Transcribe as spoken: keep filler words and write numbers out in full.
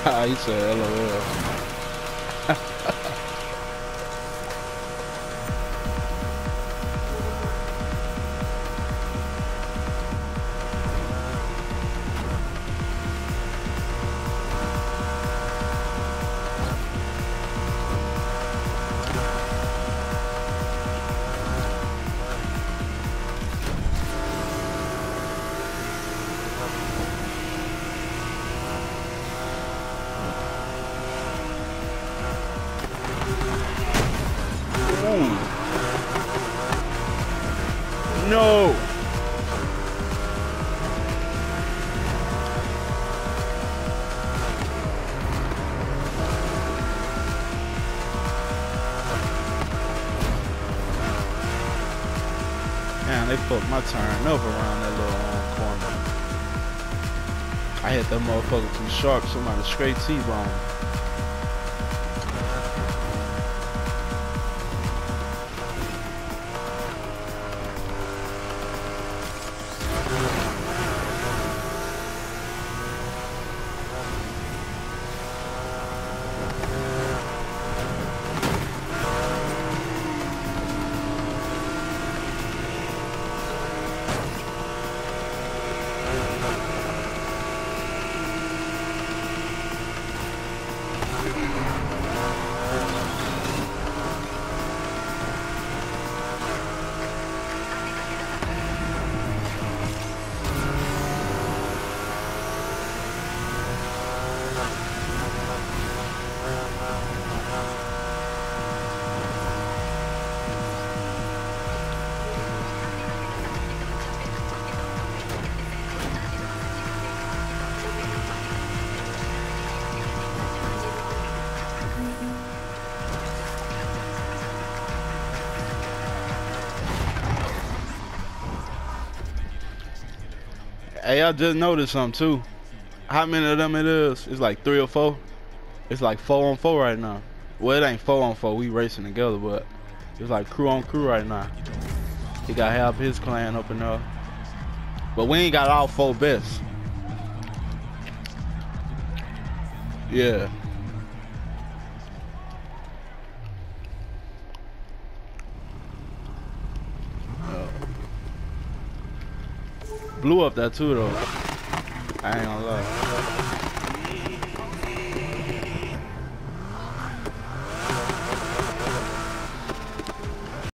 He said LOL. No. Man, they fucked my turn up around that little um, corner. I hit that motherfucker too sharp, somebody straight T-bone. Hey, I just noticed something too. How many of them it is? It's like three or four. It's like four on four right now. Well, it ain't four on four. We racing together, but it's like crew on crew right now. He got half his clan up in there, but we ain't got all four best. Yeah. Blew up that too though. I ain't gonna lie.